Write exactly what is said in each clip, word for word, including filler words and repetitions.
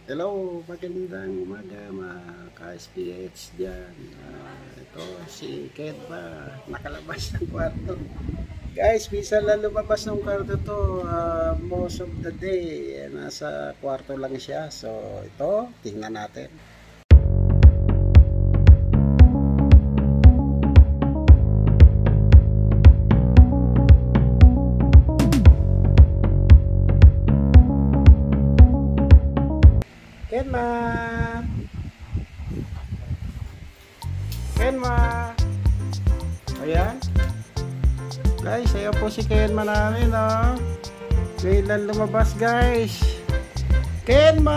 Hello, magandang umaga mga ka-S P H dyan. Uh, ito si Ken pa, nakalabas ng kwarto. Guys, minsan lang lumabas ng kwarto to. Uh, most of the day, nasa kwarto lang siya. So ito, tingnan natin. Kenma Kenma Ayan guys, ayan po si Kenma namin, oh. Ngayon lang lumabas guys. Kenma,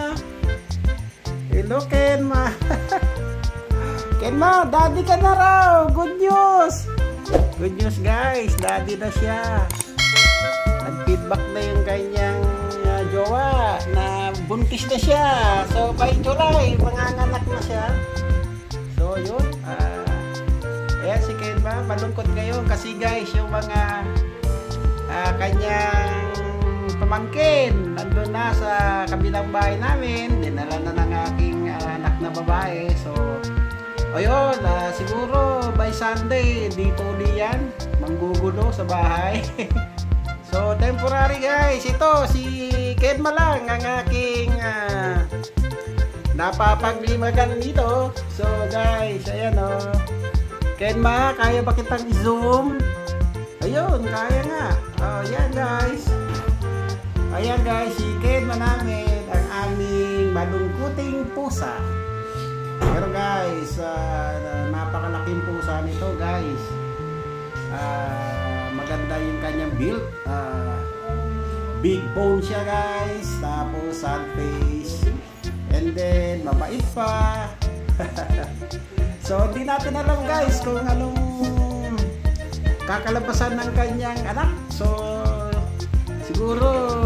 hello Kenma. Kenma, daddy ka na raw. Good news. Good news guys, daddy na siya. Nag-feedback na yung kanyang uh, jowa na buntis na siya. So by July, manganganak na siya. So yun, uh, ayan si Kenma, malungkot ngayon kasi guys, yung mga uh, kanyang pamangkin nandun na sa kabilang bahay namin. Dinala na ng aking uh, anak na babae. So ayun, uh, siguro by Sunday dito ulit yan, manggugulo sa bahay. So temporary guys, ito si Kenma lang ang aking uh, napapaglimagan dito. So guys, ayan o, oh. Kenma, kaya ba kitang i-zoom? Ayun, kaya nga. Oh, ayan guys. Ayan guys, si Kenma namin, ang aming malungkuting pusa. Pero guys, uh, napakalaking pusa nito guys. Uh, maganda yung kanyang build. Uh, big bone siya guys. Tapos sad face. And then, mabait pa. So, hindi natin alam guys kung anong kakalabasan ng kanyang anak. So, siguro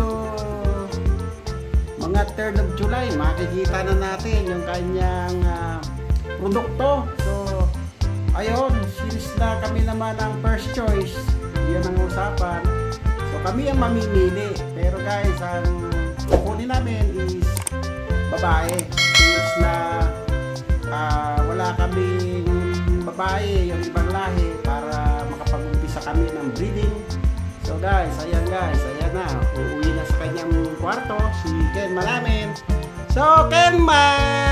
mga third of July makikita na natin yung kanyang uh, produkto. So ayun, since na kami naman ang first choice, yan ang usapan, so kami ang mamimili. Pero guys, ang kukunin namin is babae, since na uh, wala kaming babae, yung ibang lahi, para makapag-umpisa kami ng breeding. So guys, ayan guys, ayan na, uuwi na sa kanyang kwarto si Kenma namin. So Kenma,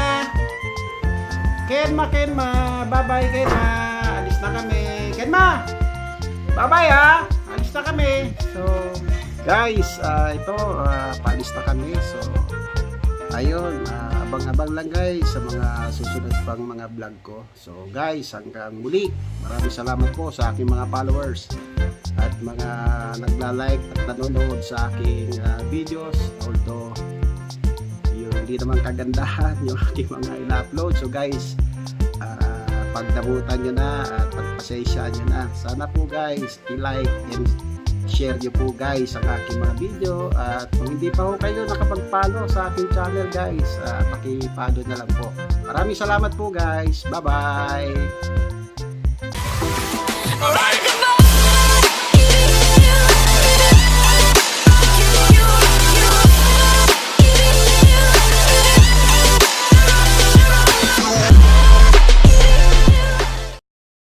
Kenma, Kenma, bye bye Kenma, alis na kami. Kenma, bye bye ha, alis na kami. So guys, uh, ito, uh, paalis na kami. So ayun, uh, abang-abang lang guys sa mga susunod pang mga vlog ko. So guys, hanggang muli, maraming salamat po sa aking mga followers at mga nagla-like at nanonood sa aking uh, videos, although yung hindi naman kagandahan yung aking mga ina-upload. So guys, uh, pag nabutan nyo na at pagpasensya nyo na, sana po guys i-like and share nyo po guys ang aking mga video. At kung hindi pa po kayo nakapag-follow sa aking channel guys, uh, paki-follow na lang po. Maraming salamat po guys, bye bye.